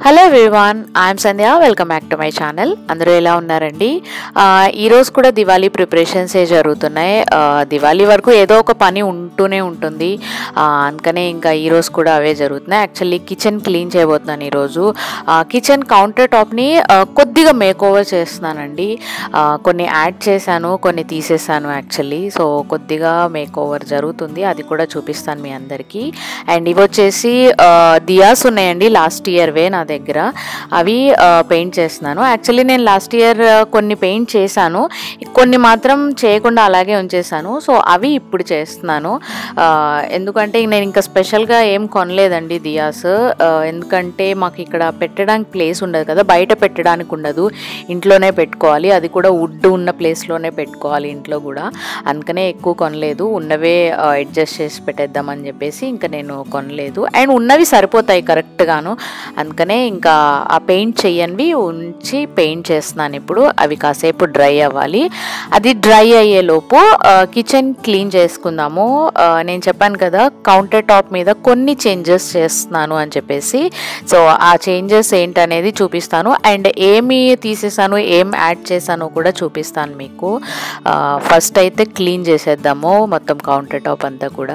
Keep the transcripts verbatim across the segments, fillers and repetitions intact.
Hello everyone, I'm Sandhya. Welcome back to my channel. అందరూ ఎలా ఉన్నారండి? ఈరోజు కూడా దివాళీ ప్రిపరేషన్సే జరుగుతున్నాయి. దివాళీ వరకు ఏదో ఒక పని ఉంటూనే ఉంటుంది, అందుకనే ఇంకా ఈరోజు కూడా అవే జరుగుతున్నాయి. యాక్చువల్లీ కిచెన్ క్లీన్ చేయబోతున్నాను ఈరోజు. కిచెన్ కౌంటర్ టాప్ని కొద్దిగా మేక్ ఓవర్ చేస్తున్నానండి. కొన్ని యాడ్ చేశాను, కొన్ని తీసేసాను యాక్చువల్లీ. సో కొద్దిగా మేక్ ఓవర్ జరుగుతుంది, అది కూడా చూపిస్తాను మీ అందరికీ. అండ్ ఇవి వచ్చేసి దియాస్ ఉన్నాయండి, లాస్ట్ ఇయర్వే నా దగ్గర. అవి పెయింట్ చేస్తున్నాను. యాక్చువల్లీ నేను లాస్ట్ ఇయర్ కొన్ని పెయింట్ చేశాను, కొన్ని మాత్రం చేయకుండా అలాగే ఉంచేసాను. సో అవి ఇప్పుడు చేస్తున్నాను. ఎందుకంటే నేను ఇంకా స్పెషల్గా ఏం కొనలేదండి దియాస్. ఎందుకంటే మాకు ఇక్కడ పెట్టడానికి ప్లేస్ ఉండదు కదా, బయట పెట్టడానికి ఉండదు, ఇంట్లోనే పెట్టుకోవాలి. అది కూడా వుడ్ ఉన్న ప్లేస్లోనే పెట్టుకోవాలి ఇంట్లో కూడా. అందుకనే ఎక్కువ కొనలేదు, ఉన్నవే అడ్జస్ట్ చేసి పెట్టేద్దామని చెప్పేసి ఇంకా నేను కొనలేదు. అండ్ ఉన్నవి సరిపోతాయి కరెక్ట్గాను, అందుకనే ఇంకా ఆ పెయింట్ చెయ్యనివి ఉంచి పెయింట్ చేస్తున్నాను ఇప్పుడు. అవి కాసేపు డ్రై అవ్వాలి. అది డ్రై అయ్యేలోపు కిచెన్ క్లీన్ చేసుకుందాము. నేను చెప్పాను కదా కౌంటర్ టాప్ మీద కొన్ని చేంజెస్ చేస్తున్నాను అని చెప్పేసి. సో ఆ చేంజెస్ ఏంటనేది చూపిస్తాను. అండ్ ఏమి తీసేసాను, ఏం యాడ్ చేశానో కూడా చూపిస్తాను మీకు. ఫస్ట్ అయితే క్లీన్ చేసేద్దాము మొత్తం కౌంటర్ టాప్ అంతా కూడా.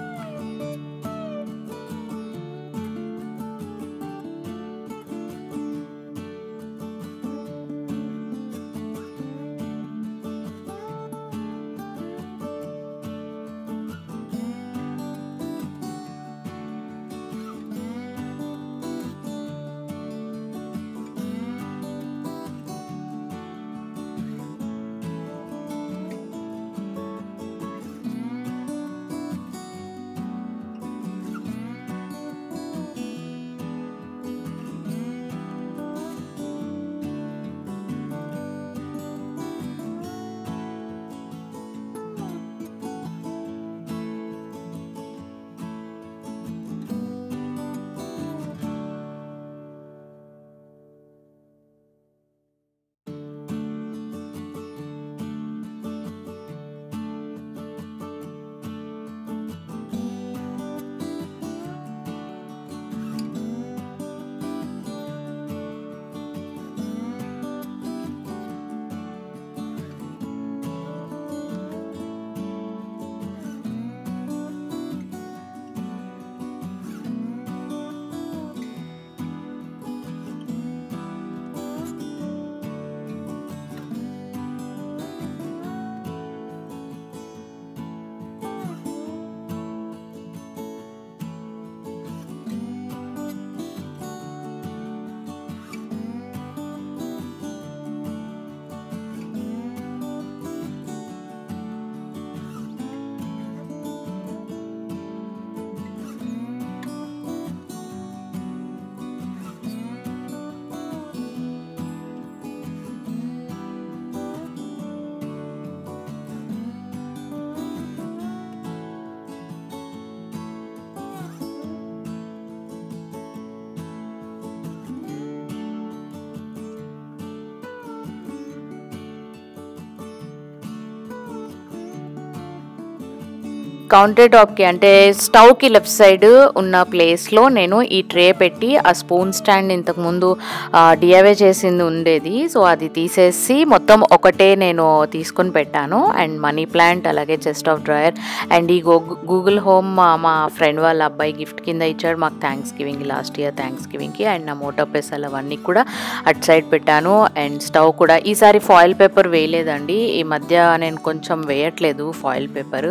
కౌంటర్ టాప్కి అంటే స్టవ్కి లెఫ్ట్ సైడ్ ఉన్న ప్లేస్లో నేను ఈ ట్రే పెట్టి ఆ స్పూన్ స్టాండ్ ఇంతకుముందు డిఐవై చేసింది ఉండేది. సో అది తీసేసి మొత్తం ఒకటే నేను తీసుకొని పెట్టాను. అండ్ మనీ ప్లాంట్, అలాగే చెస్ట్ ఆఫ్ డ్రాయర్, అండ్ ఈ గూగుల్ హోమ్ మా ఫ్రెండ్ వాళ్ళ అబ్బాయి గిఫ్ట్ కింద ఇచ్చాడు మాకు థ్యాంక్స్ గివింగ్, లాస్ట్ ఇయర్ థ్యాంక్స్ గివింగ్కి. అండ్ నా మోటో పెసలు అవన్నీ కూడా అటు సైడ్ పెట్టాను. అండ్ స్టవ్ కూడా ఈసారి ఫాయిల్ పేపర్ వేయలేదండి, ఈ మధ్య నేను కొంచెం వేయట్లేదు ఫాయిల్ పేపర్,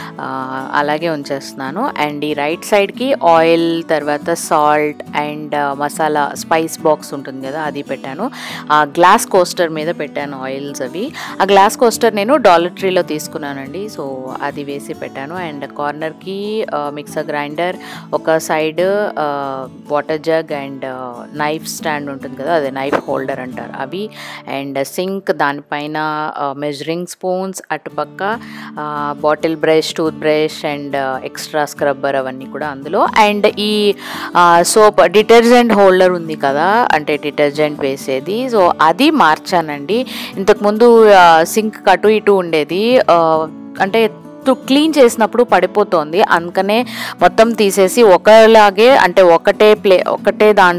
అలాగే ఉంచేస్తున్నాను. అండ్ ఈ రైట్ సైడ్కి ఆయిల్, తర్వాత salt and masala spice box ఉంటుంది కదా అది పెట్టాను. ఆ గ్లాస్ కోస్టర్ మీద పెట్టాను ఆయిల్స్ అవి. ఆ గ్లాస్ కోస్టర్ నేను డాలర్ ట్రీలో తీసుకున్నానండి, సో అది వేసి పెట్టాను. అండ్ కార్నర్కి మిక్సర్ గ్రైండర్, ఒక side water jug and knife stand ఉంటుంది కదా, అదే నైఫ్ హోల్డర్ అంటారు అవి. అండ్ సింక్, దానిపైన మెజరింగ్ స్పూన్స్, అటుపక్క bottle brush, tooth brush and extra scrubber అవన్నీ కూడా అందులో. అండ్ ఈ సోప్ డిటర్జెంట్ హోల్డర్ ఉంది కదా, అంటే డిటర్జెంట్ వేసేది, సో అది మార్చానండి. ఇంతకుముందు సింక్ అటు ఇటు ఉండేది, అంటే క్లీన్ చేసినప్పుడు పడిపోతుంది, అందుకనే మొత్తం తీసేసి ఒకలాగే అంటే ఒకటే ప్లే ఒకటే దాంట్లో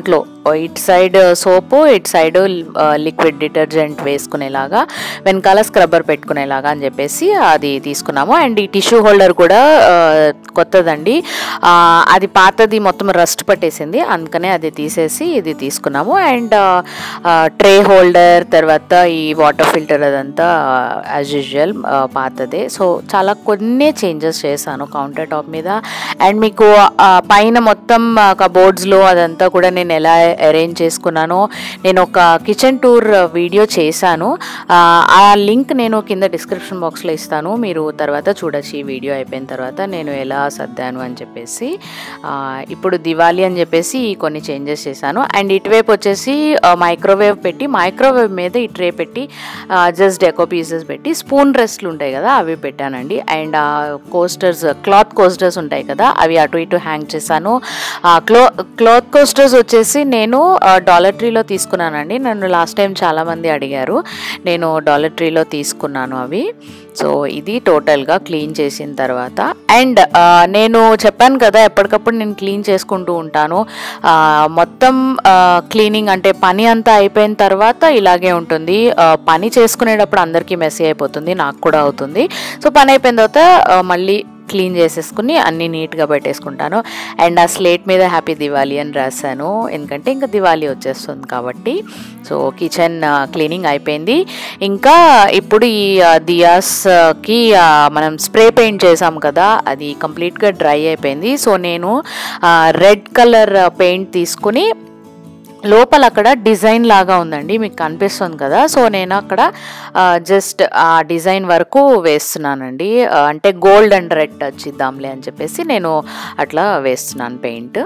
ఇటు సైడ్ సోపు ఇటు సైడ్ లిక్విడ్ డిటర్జెంట్ వేసుకునేలాగా వెనకాల స్క్రబ్బర్ పెట్టుకునేలాగా అని చెప్పేసి అది తీసుకున్నాము. అండ్ ఈ టిష్యూ హోల్డర్ కూడా కొత్తదండి, అది పాతది మొత్తం రస్ట్ పట్టేసింది, అందుకనే అది తీసేసి ఇది తీసుకున్నాము. అండ్ ట్రే హోల్డర్, తర్వాత ఈ వాటర్ ఫిల్టర్ అదంతా యాజ్ యూజువల్ పాతదే. సో చాలా కొన్ని చేంజెస్ చేశాను కౌంటర్ టాప్ మీద. అండ్ మీకు పైన మొత్తం కబోర్డ్స్లో అదంతా కూడా నేను ఎలా అరేంజ్ చేసుకున్నానో నేను ఒక కిచెన్ టూర్ వీడియో చేశాను, ఆ లింక్ నేను కింద డిస్క్రిప్షన్ బాక్స్లో ఇస్తాను, మీరు తర్వాత చూడొచ్చు ఈ వీడియో అయిపోయిన తర్వాత నేను ఎలా సర్దాను అని చెప్పేసి. ఇప్పుడు దివాళీ అని చెప్పేసి కొన్ని చేంజెస్ చేశాను. అండ్ ఇటువైపు వచ్చేసి మైక్రోవేవ్ పెట్టి మైక్రోవేవ్ మీద ఈ ట్రే పెట్టి జస్ట్ డెకో పీసెస్ పెట్టి స్పూన్ రెస్ట్లు ఉంటాయి కదా అవి పెట్టానండి. అండ్ కోస్టర్స్ క్లాత్ కోస్టర్స్ ఉంటాయి కదా అవి అటు ఇటు హ్యాంగ్ చేశాను. క్లో క్లాత్ కోస్టర్స్ వచ్చేసి నేను డాలర్ ట్రీలో తీసుకున్నానండి, నన్ను లాస్ట్ టైం చాలామంది అడిగారు, నేను డాలర్ ట్రీలో తీసుకున్నాను అవి. సో ఇది టోటల్గా క్లీన్ చేసిన తర్వాత. అండ్ నేను చెప్పాను కదా ఎప్పటికప్పుడు నేను క్లీన్ చేసుకుంటూ ఉంటాను, మొత్తం క్లీనింగ్ అంటే పని అంతా అయిపోయిన తర్వాత ఇలాగే ఉంటుంది. పని చేసుకునేటప్పుడు అందరికీ మెస్సీ అయిపోతుంది, నాకు కూడా అవుతుంది. సో పని అయిపోయిన తర్వాత మళ్ళీ క్లీన్ చేసేసుకుని అన్నీ నీట్గా పెట్టేసుకుంటాను. అండ్ ఆ స్లేట్ మీద హ్యాపీ దివాళీ అని రాశాను, ఎందుకంటే ఇంకా దివాళీ వచ్చేస్తుంది కాబట్టి. సో కిచెన్ క్లీనింగ్ అయిపోయింది. ఇంకా ఇప్పుడు ఈ దియాస్కి మనం స్ప్రే పెయింట్ చేసాం కదా అది కంప్లీట్గా డ్రై అయిపోయింది. సో నేను రెడ్ కలర్ పెయింట్ తీసుకుని లోపల అక్కడ డిజైన్ లాగా ఉందండి, మీకు కనిపిస్తుంది కదా. సో నేను అక్కడ జస్ట్ ఆ డిజైన్ వరకు వేస్తున్నానండి, అంటే గోల్డ్ అండ్ రెడ్ టచ్ ఇద్దాంలే అని చెప్పేసి నేను అట్లా వేస్తున్నాను పెయింట్.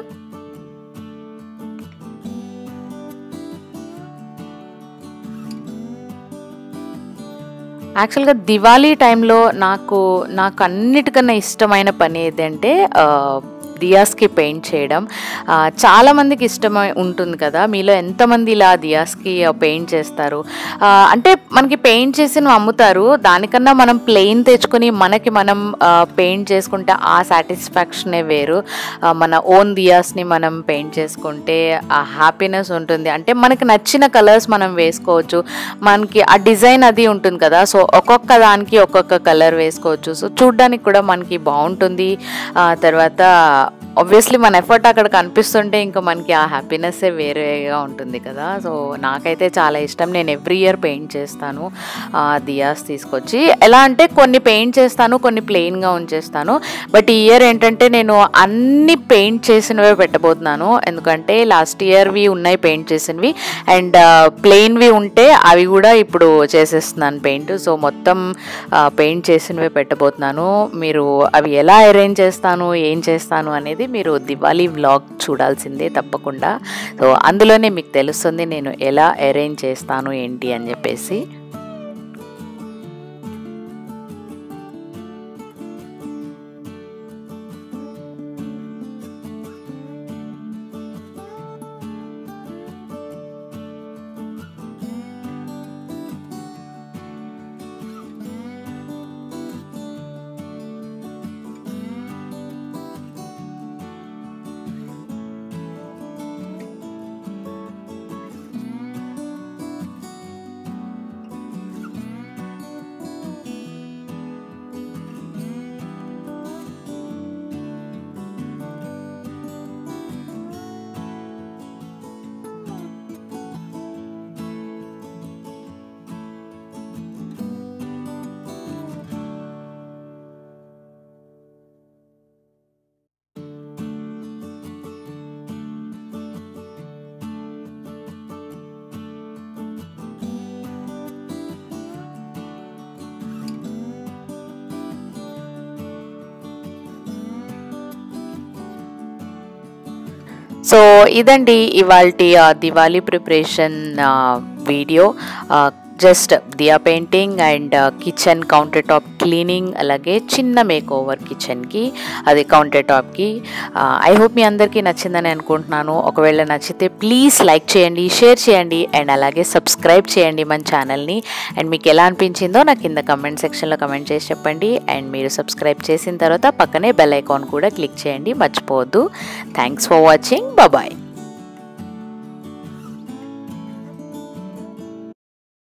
యాక్చువల్గా దివాళీ టైంలో నాకు నాకు అన్నిటికన్నా ఇష్టమైన పని ఏదంటే దియాస్కి పెయింట్ చేయడం. చాలామందికి ఇష్టమై ఉంటుంది కదా, మీలో ఎంతమంది ఇలా దియాస్కి పెయింట్ చేస్తారు? అంటే మనకి పెయింట్ చేసి నువ్వు అమ్ముతారు, దానికన్నా మనం ప్లెయిన్ తెచ్చుకొని మనకి మనం పెయింట్ చేసుకుంటే ఆ సాటిస్ఫాక్షనే వేరు. మన ఓన్ దియాస్ని మనం పెయింట్ చేసుకుంటే ఆ హ్యాపీనెస్ ఉంటుంది, అంటే మనకి నచ్చిన కలర్స్ మనం వేసుకోవచ్చు, మనకి ఆ డిజైన్ అది ఉంటుంది కదా. సో ఒక్కొక్క దానికి ఒక్కొక్క కలర్ వేసుకోవచ్చు, సో చూడ్డానికి కూడా మనకి బాగుంటుంది. తర్వాత ఆబ్వియస్లీ మన ఎఫర్ట్ అక్కడ కనిపిస్తుంటే ఇంకా మనకి ఆ హ్యాపీనెస్సే వేరేగా ఉంటుంది కదా. సో నాకైతే చాలా ఇష్టం, నేను ఎవ్రీ ఇయర్ పెయింట్ చేస్తాను దియాస్ తీసుకొచ్చి. ఎలా అంటే కొన్ని పెయింట్ చేస్తాను, కొన్ని ప్లెయిన్గా ఉంచేస్తాను. బట్ ఈ ఇయర్ ఏంటంటే నేను అన్ని పెయింట్ చేసినవే పెట్టబోతున్నాను, ఎందుకంటే లాస్ట్ ఇయర్వి ఉన్నాయి పెయింట్ చేసినవి, అండ్ ప్లెయిన్వి ఉంటే అవి కూడా ఇప్పుడు చేసేస్తున్నాను పెయింట్. సో మొత్తం పెయింట్ చేసినవే పెట్టబోతున్నాను. మీరు అవి ఎలా అరేంజ్ చేస్తాను, ఏం చేస్తాను అనేది మీరు దివాళీ వ్లాగ్ చూడాల్సిందే తప్పకుండా. సో అందులోనే మీకు తెలుస్తుంది నేను ఎలా అరేంజ్ చేస్తాను ఏంటి అని చెప్పేసి. సో ఇదండి ఇవాల్టి Diwali preparation video. Just diya painting and kitchen counter top cleaning, అలాగే చిన్న మేక్ ఓవర్ కిచెన్కి, అది కౌంటర్ టాప్కి. ఐ హోప్ మీ అందరికీ నచ్చిందని అనుకుంటున్నాను. ఒకవేళ నచ్చితే ప్లీజ్ లైక్ చేయండి, షేర్ చేయండి, అండ్ అలాగే సబ్స్క్రైబ్ చేయండి మన ఛానల్ని. అండ్ మీకు ఎలా అనిపించిందో నాకు కింద కమెంట్ సెక్షన్లో కమెంట్ చేసి చెప్పండి. అండ్ మీరు సబ్స్క్రైబ్ చేసిన తర్వాత పక్కనే బెల్ ఐకాన్ కూడా క్లిక్ చేయండి, మర్చిపోవద్దు. Thanks for watching, bye.